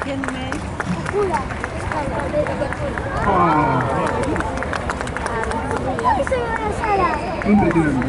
Tienme. Impresionante.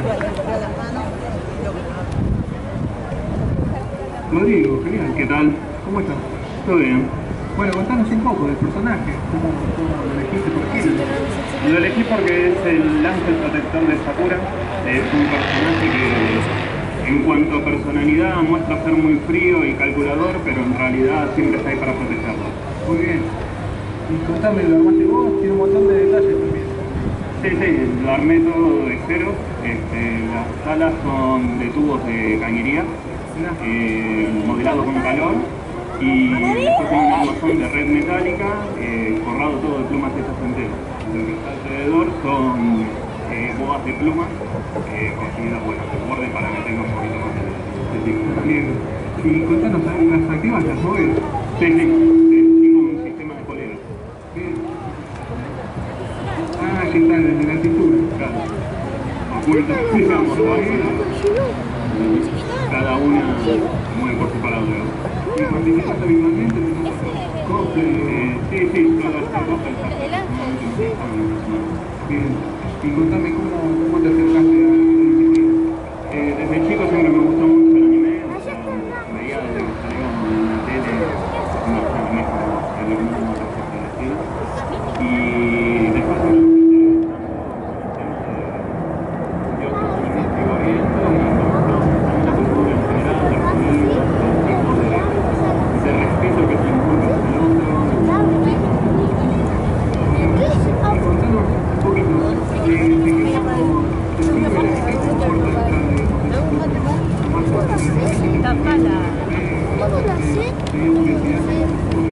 Rodrigo, genial. ¿Qué tal? ¿Cómo estás? ¿Todo bien? Bueno, contanos un poco del personaje. ¿Cómo lo elegiste? ¿Por qué? Lo elegí porque es el ángel protector de Sakura. Es un personaje que, en cuanto a personalidad, muestra ser muy frío y calculador, pero en realidad siempre está ahí para protegerlo. Muy bien. Y contame, ¿lo armaste vos? Tiene un montón de detalles también. Sí, lo armé todo de cero. Las alas son de tubos de cañería, modelado con calor. Y después tiene un armazón de red metálica, forrado todo de plumas hechas enteras. Lo que está alrededor son boas de plumas, cosidas, bueno, de borde para que tenga un poquito más de tipo. Bien. Y contanos, ¿las activas, las moves? Sí, tengo un sistema de poleras. Bien. Ah, aquí está, desde la cintura. Claro. Oculto, digamos, cada una se mueve por separado, digamos. ¿Y participas habitualmente? Cosplay, sí, todas las cosas. Bien. Y contame cómo te acercaste a la disciplina. Desde chico siempre me gustó mucho el anime, o sea, veía desde que salió en la tele, unos animes como el mundo de los estilo. Y después me yo otros animes que iba viendo y me gustó también la cultura en general, los libros, los tipos de respeto que se inculca hacia el otro. Y contanos un poquito de qué modo te sirve la etiqueta importante de Tapala. tenía curiosidad.